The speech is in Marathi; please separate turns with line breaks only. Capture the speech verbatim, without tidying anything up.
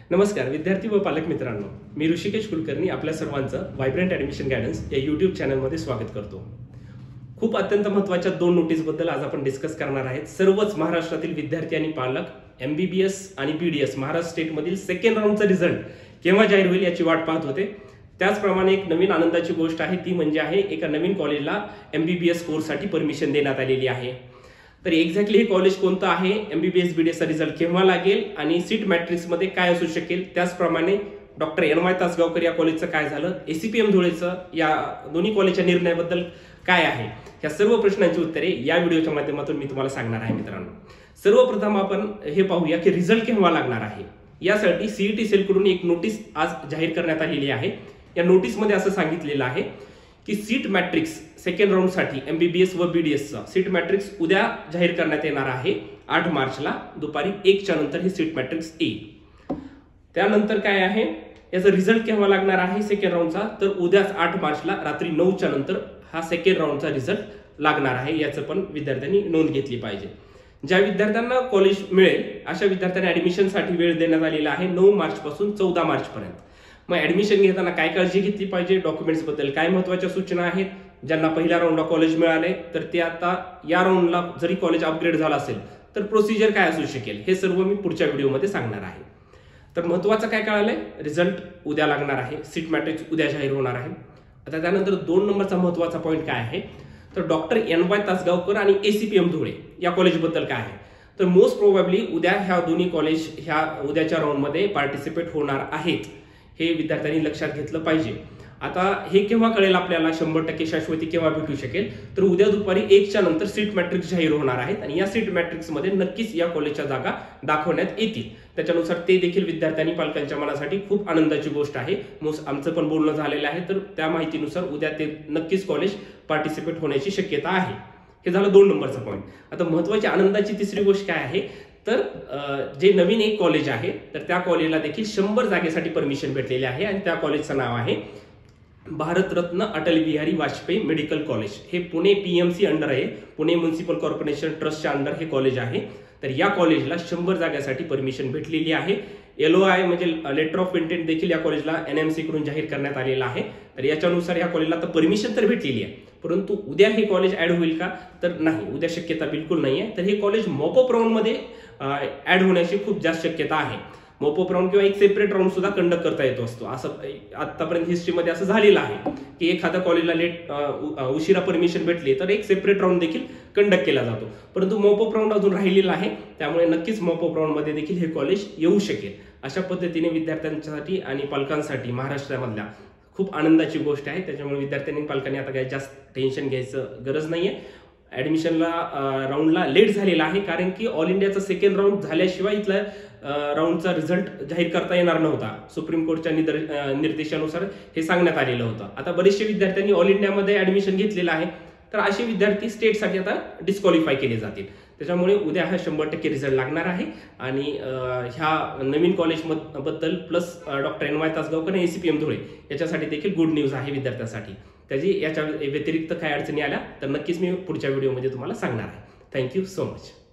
नमस्कार विद्यार्थी व पालक मित्रांनो, मी ऋषिकेश कुलकर्णी आपल्या सर्वांचं वायब्रंट ॲडमिशन गायडन्स या यूट्यूब चॅनलमध्ये स्वागत करतो। खूप अत्यंत महत्त्वाच्या दोन नोटीसबद्दल आज आपण डिस्कस करणार आहेत। सर्वच महाराष्ट्रातील विद्यार्थी आणि पालक एमबीबीएस आणि बीडीएस महाराष्ट्र स्टेटमधील सेकंड राऊंडचा रिझल्ट केव्हा जाहीर होईल याची वाट पाहत होते। त्याचप्रमाणे एक नवीन आनंदाची गोष्ट आहे ती म्हणजे आहे एका नवीन कॉलेजला एमबीबीएस कोर्ससाठी परमिशन देण्यात आलेली आहे। तर एक्झॅक्टली हे कॉलेज कोणतं आहे, एमबीबीएस बीडीएसचा रिझल्ट केव्हा लागेल आणि सीट मॅट्रिक्स मध्ये काय असू शकेल, त्याचप्रमाणे डॉक्टर एन वाय तासगावकर या कॉलेजचं काय झालं, एसीपीएम धुळेचं या दोन्ही कॉलेजच्या निर्णयाबद्दल काय आहे, या सर्व प्रश्नांची उत्तरे या व्हिडिओच्या माध्यमातून मी तुम्हाला सांगणार आहे। मित्रांनो, सर्वप्रथम आपण हे पाहूया की रिझल्ट केव्हा लागणार आहे। यासाठी सीईटी सेल कडून एक नोटीस आज जाहीर करण्यात आलेली आहे। या नोटीस मध्ये असं सांगितलेलं आहे की सीट मॅट्रिक्स सेकंड राऊंड साठी एमबीबीएस व बीडीएसचा सीट मॅट्रिक्स उद्या जाहीर करण्यात येणार आहे। आठ मार्चला दुपारी एकच्या नंतर हे सीट मॅट्रिक्स येईल। त्यानंतर काय आहे, याचा रिझल्ट केव्हा लागणार आहे सेकंड राऊंडचा, तर उद्याच आठ मार्चला रात्री नऊच्या नंतर हा सेकंड राऊंडचा रिझल्ट लागणार आहे। याचं पण विद्यार्थ्यांनी नोंद घेतली पाहिजे। ज्या विद्यार्थ्यांना कॉलेज मिळेल अशा विद्यार्थ्यांना ऍडमिशनसाठी वेळ देण्यात आलेला आहे नऊ मार्च पासून चौदा मार्च पर्यंत। मग ऍडमिशन घेताना काय काळजी घेतली पाहिजे, डॉक्युमेंट्स बद्दल काय महत्त्वाच्या सूचना आहेत, ज्यांना पहिल्या राऊंडला कॉलेज मिळाले तर ते आता या राऊंडला जरी कॉलेज अपग्रेड झाला असेल तर प्रोसिजर काय असू शकेल, हे सर्व मी पुढच्या व्हिडिओमध्ये सांगणार आहे। तर महत्त्वाचं काय कळालंय, रिझल्ट उद्या लागणार आहे, सीट मॅट्रिक्स उद्या जाहीर होणार आहे। आता त्यानंतर दोन नंबरचा महत्त्वाचा पॉईंट काय आहे, तर डॉक्टर एन वाय तासगावकर आणि एसीपीएम धुळे या कॉलेजबद्दल काय आहे, तर मोस्ट प्रोबॅबली उद्या ह्या दोन्ही कॉलेज ह्या उद्याच्या राऊंडमध्ये पार्टिसिपेट होणार आहेत, हे विद्यार्थ्यांनी लक्षात घेतलं पाहिजे। आता हे केव्हा कळेल आपल्याला, शंभर टक्के शाश्वती केव्हा भेटू शकेल, तर उद्या दुपारी एकच्या नंतर सीट मॅट्रिक्स जाहीर होणार आहेत आणि या सीट मॅट्रिक्स मध्ये नक्कीच या कॉलेजच्या जागा दाखवण्यात येतील। त्याच्यानुसार ते देखील विद्यार्थ्यांनी पालकांच्या मनासाठी खूप आनंदाची गोष्ट आहे। आमचं पण बोलणं झालेलं आहे, तर त्या माहितीनुसार उद्या ते नक्कीच कॉलेज पार्टिसिपेट होण्याची शक्यता आहे। हे झालं दोन नंबरचा पॉईंट। आता महत्त्वाची आनंदाची तिसरी गोष्ट काय आहे, तर जे नवीन एक कॉलेज आहे तर त्या कॉलेजला देखील शंभर जागेसाठी परमिशन भेटलेली आहे आणि त्या कॉलेजचं नाव आहे भारतरत्न अटल बिहारी वाजपेयी मेडिकल कॉलेज। हे पुणे पीएमसी अंडर आहे, पुणे म्युनिसिपल कॉर्पोरेशन ट्रस्टच्या अंडर हे कॉलेज आहे। तर या कॉलेजला शंभर जागेसाठी परमिशन भेटलेली आहे। एलओआय म्हणजे लेटर ऑफ इंटेंट देखील या कॉलेजला एनएमसी कडून जाहीर करण्यात आलेला आहे। तर याच्यानुसार या कॉलेजला तर परमिशन तर भेटलेली आहे, परंतु उद्या हे कॉलेज ऍड होईल का, तर नाही, उद्या शक्यता बिलकुल नाही आहे। तर हे कॉलेज मॉपअप राऊंड मध्ये ऍड होण्याची खूप जास्त शक्यता आहे। मॉपअप राऊंड किंवा एक सेपरेट राऊंड सुद्धा कंडक्ट करता येतो असतो, असं आतापर्यंत हिस्ट्रीमध्ये असं झालेलं आहे की एखाद्या कॉलेजला लेट उशिरा परमिशन भेटली तर एक सेपरेट राऊंड देखील कंडक्ट केला जातो, परंतु मॉपअप राऊंड अजून राहिलेला आहे। त्यामुळे नक्कीच मॉपअप राऊंड मध्ये देखील हे कॉलेज येऊ शकेल। अशा पद्धतीने विद्यार्थ्यांसाठी आणि पालकांसाठी महाराष्ट्रामधल्या खूप आनंदाची गोष्ट आहे। त्याच्यामुळे विद्यार्थ्यांनी पालकांनी आता काही जास्त टेन्शन घ्यायचं गरज नाहीये। ऍडमिशनला राऊंडला लेट झालेला आहे, कारण की ऑल इंडियाचा सेकंड राऊंड झाल्याशिवाय इथला राऊंडचा रिझल्ट जाहीर करता येणार नव्हता। सुप्रीम कोर्टच्या निर्देशानुसार हे सांगण्यात आलेलं होतं। आता बरेचसे विद्यार्थ्यांनी ऑल इंडियामध्ये ऍडमिशन घेतलेलं आहे, तर असे विद्यार्थी स्टेटसाठी आता डिस्क्वालिफाय केले जातील। त्याच्यामुळे उद्या हा शंभर टक्के रिझल्ट लागणार आहे आणि ह्या नवीन कॉलेज बद्दल plus doctor N Y Tasgaonkar आणि एसीपीएम धुळे याच्यासाठी देखील गुड न्यूज आहे विद्यार्थ्यांसाठी। त्याची याच्या व्यतिरिक्त काय अडचणी आल्या तर नक्कीच मी पुढच्या व्हिडिओमध्ये तुम्हाला सांगणार आहे। Thank you so much.